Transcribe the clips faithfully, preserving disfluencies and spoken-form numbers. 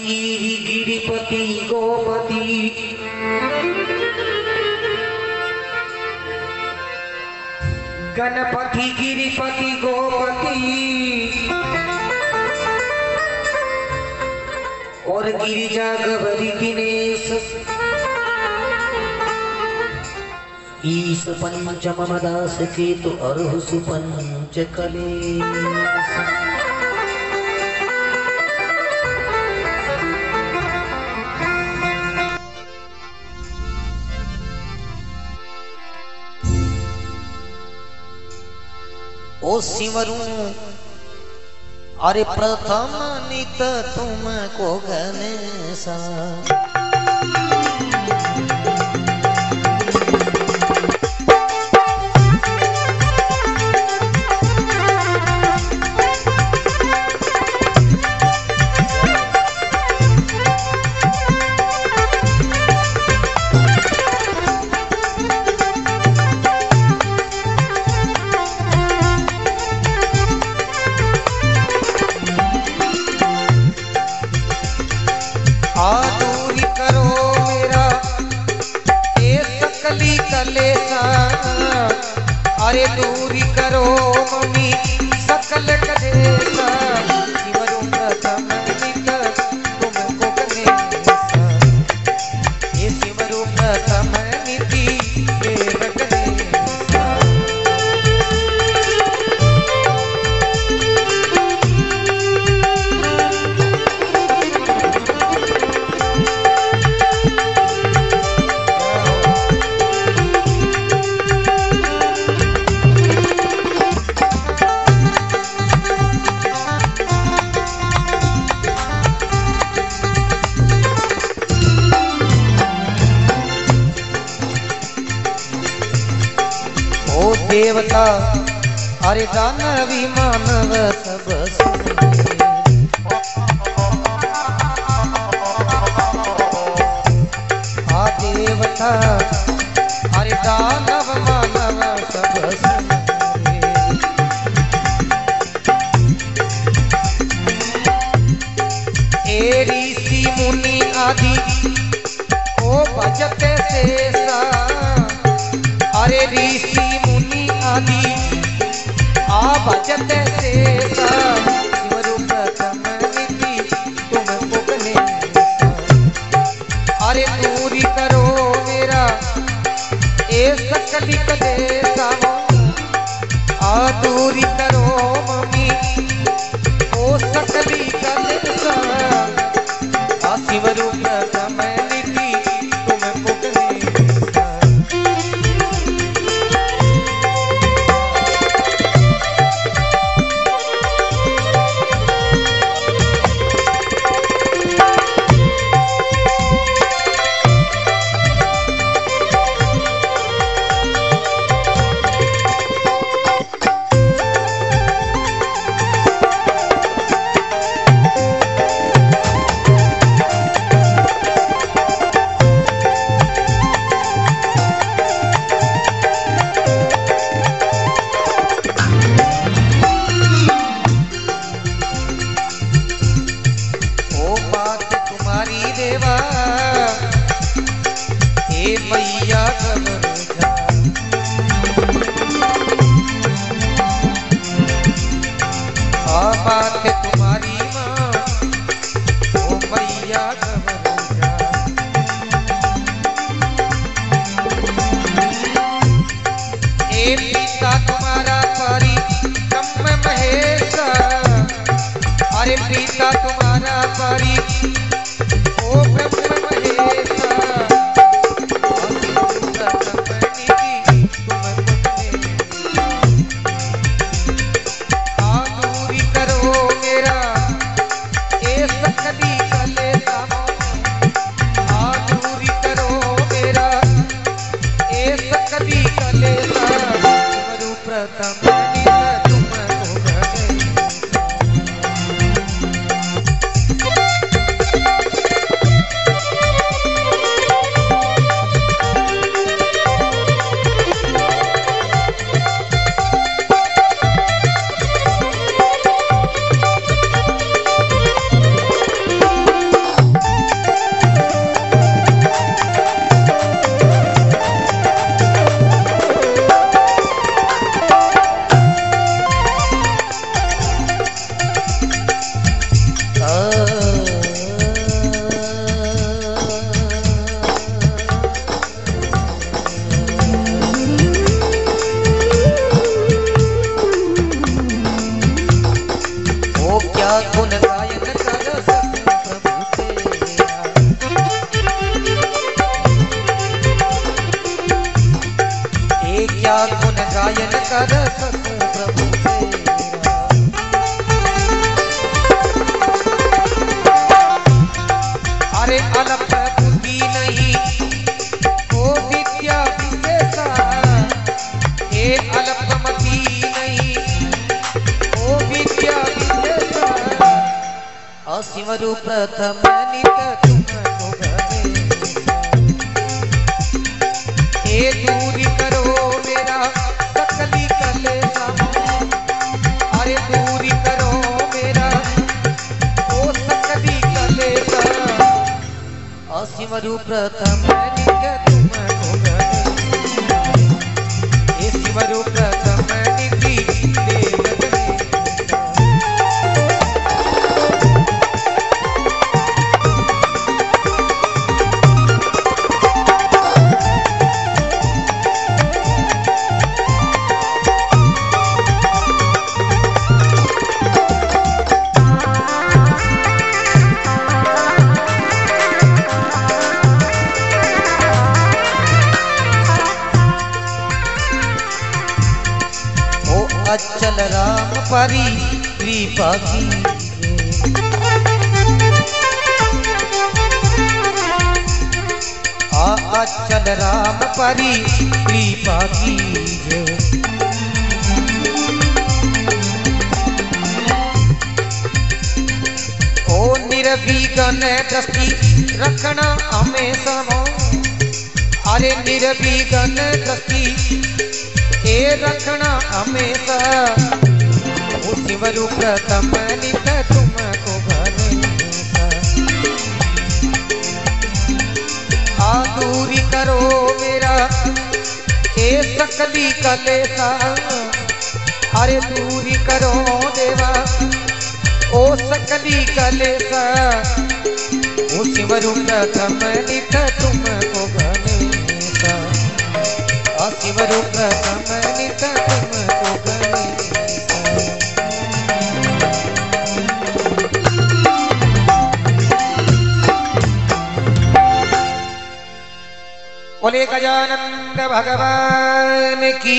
गिरिपति गोपति गणपति गिरिपति गोपति और गिरिजा गौरी दिनेश ईश पंचम दास केतु अरहु सुपंच कलेश। ओ सिमरू अरे प्रथम नित तुमको गणेशा दूरी करो मेरा ये सकली कलेसा अरे दूरी करो मम्मी सकल कलेसा सिमरू प्रथम नित तुमको गणेशा ये सिमरू प्रथम निति देव गणेशा। देवता अरे दानवी मानव सब आ देवता अरे दानव मानव सब ए ऋषि मुनि आदि ओ भजते शेषा अरे ऋषि मुनि आदि आ भजते शेषा सिमरू प्रथम निति तुमको गणेशा अरे दूरी करो मेरा ए सकली कलेसा आ दूरी करो मम्मी ओ सकली कलेसा आ सिमरू प्रथम निति तुमको गणेशा। देवा हे मैया गवरजा आ बात तुम्हारी माँ ओ मैया गवरजा हे पिता तुम्हारा परी ब्रह्म महेश अरे पिता तुम्हारा परी ओ ब्रह्म महेशा आ दूरी करो मेरा ए सकली कलेसा आ दूरी करो मेरा ए सकली कलेसा सिमरू प्रथम नित तुमको गणेशा। शिवरु प्रथम नित तुमको गणे। हे दूरी करो मेरा सकली कलेसा, अरे दूरी करो मेरा ओ सकली कलेसा। शिवरु प्रथम नित तुमको गणे, हे शिवरु प्रथम निधि देव गणे। अचल राम परी कृपा कीजिए, आ अचल राम परी कृपा कीजिए। ओ निर्विघ्न दृष्टि रखना हमेशा, अरे निर्विघ्न दृष्टि ए रखना हमेशा। शिवरु प्रथम नित तुमको गणेशा, आ दूरी करो मेरा ए सकली कलेसा, अरे दूरी करो देवा ओ सकली कलेसा। ओ शिवरु प्रथम नित तुमको गणेशा, शिवरु प्रथम नित तुमको गणेशा। बोले गजानंद भगवान की,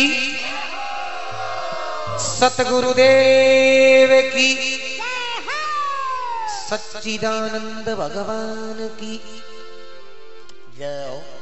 सतगुरुदेव की, सच्चिदानंद भगवान की जय हो।